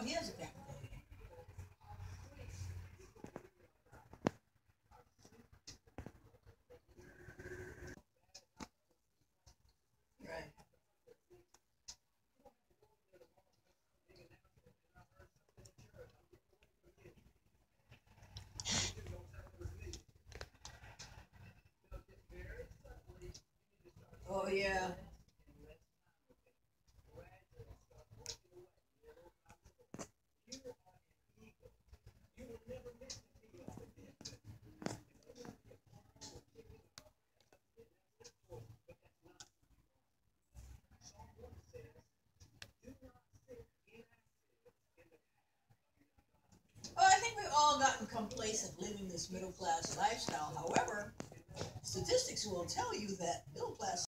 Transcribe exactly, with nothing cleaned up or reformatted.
he has a camera. Right. Oh yeah. Well, I think we've all gotten complacent living this middle class lifestyle. However, statistics will tell you that middle class